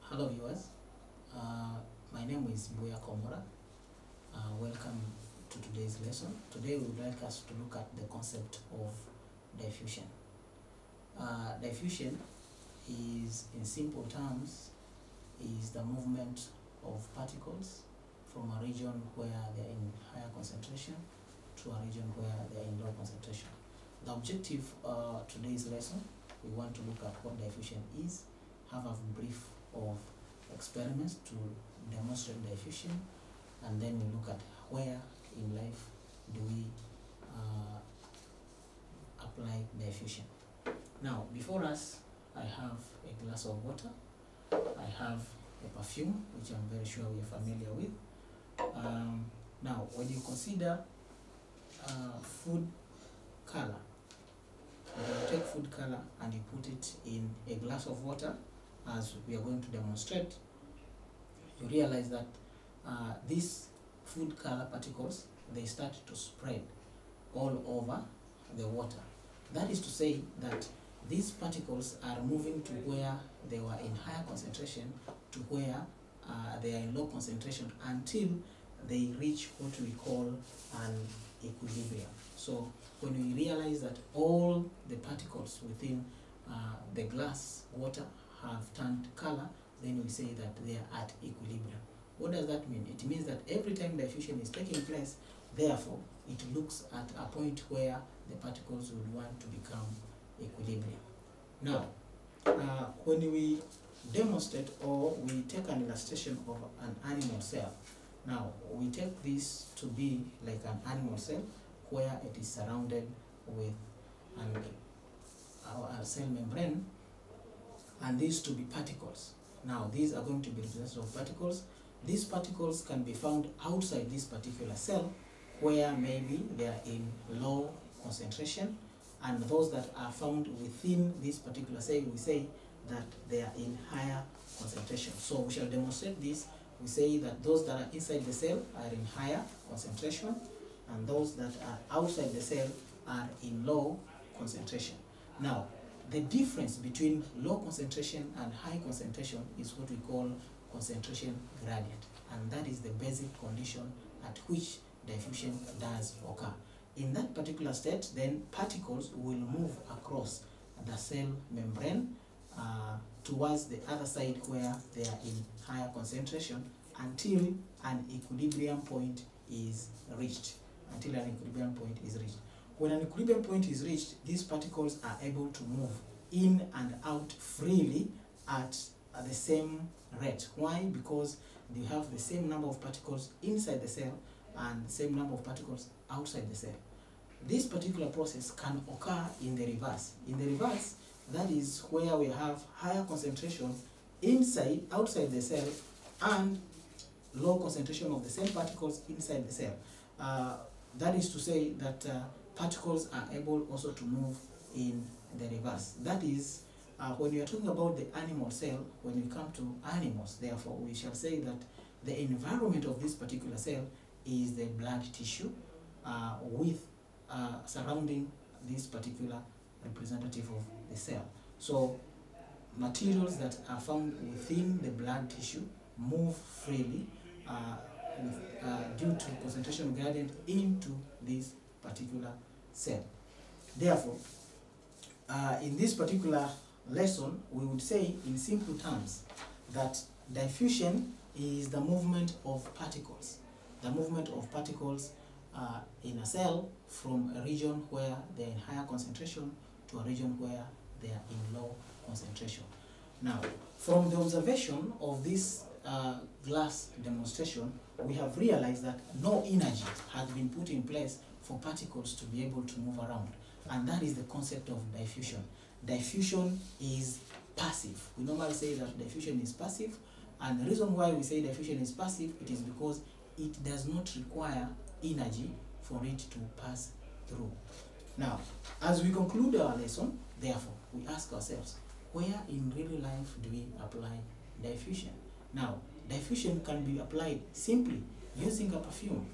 Hello viewers, my name is Mbuya Komora. Welcome to today's lesson. Today we would like us to look at the concept of diffusion. Diffusion is, in simple terms, is the movement of particles from a region where they are in higher concentration to a region where they are in low concentration. The objective of today's lesson, we want to look at what diffusion is, have a brief of experiments to demonstrate diffusion, and then we look at where in life do we apply diffusion. Now, before us, I have a glass of water, I have a perfume, which I'm very sure we are familiar with. Now, when you consider food color, when you take food color and you put it in a glass of water, as we are going to demonstrate, you realize that these food color particles, they start to spread all over the water. That is to say that these particles are moving to where they were in higher concentration to where they are in low concentration until they reach what we call an equilibrium. So when we realize that all the particles within the glass water have turned color, then we say that they are at equilibrium. What does that mean? It means that every time diffusion is taking place, therefore, it looks at a point where the particles would want to become equilibrium. Now, when we demonstrate or we take an illustration of an animal cell, now we take this to be like an animal cell where it is surrounded with our cell membrane, and these to be particles. Now, these are going to be representative of particles. These particles can be found outside this particular cell where maybe they are in low concentration, and those that are found within this particular cell, we say that they are in higher concentration. So we shall demonstrate this. We say that those that are inside the cell are in higher concentration, and those that are outside the cell are in low concentration. Now, the difference between low concentration and high concentration is what we call concentration gradient, and that is the basic condition at which diffusion does occur. In that particular state, then particles will move across the cell membrane towards the other side where they are in higher concentration until an equilibrium point is reached. When an equilibrium point is reached, these particles are able to move in and out freely at the same rate. Why? Because they have the same number of particles inside the cell and the same number of particles outside the cell. This particular process can occur in the reverse. In the reverse, that is where we have higher concentration outside the cell, and low concentration of the same particles inside the cell. That is to say that particles are able also to move in the reverse. That is, when we are talking about the animal cell, when we come to animals, therefore, we shall say that the environment of this particular cell is the blood tissue with surrounding this particular representative of the cell. So, materials that are found within the blood tissue move freely due to concentration gradient into this particular cell. Therefore, in this particular lesson, we would say in simple terms that diffusion is the movement of particles. The movement of particles in a cell from a region where they are in higher concentration to a region where they are in low concentration. Now, from the observation of this glass demonstration, we have realized that no energy has been put in place for particles to be able to move around, and that is the concept of diffusion. Diffusion is passive. We normally say that diffusion is passive, and the reason why we say diffusion is passive, it is because it does not require energy for it to pass through. Now, as we conclude our lesson, therefore, we ask ourselves, where in real life do we apply diffusion? Now, diffusion can be applied simply using a perfume.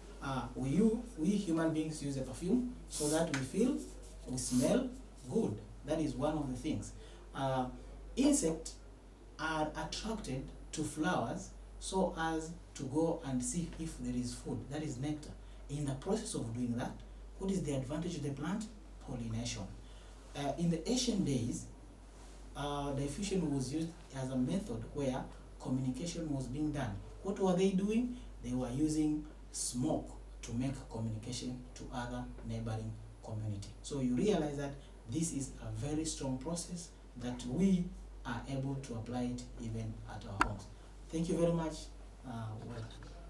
We human beings use a perfume so that we smell good. That is one of the things. Insect are attracted to flowers so as to go and see if there is food, that is nectar. In the process of doing that, what is the advantage of the plant? Pollination. In the ancient days, diffusion was used as a method where communication was being done. What were they doing? They were using smoke to make communication to other neighboring community. So you realize that this is a very strong process that we are able to apply it even at our homes. Thank you very much. Well.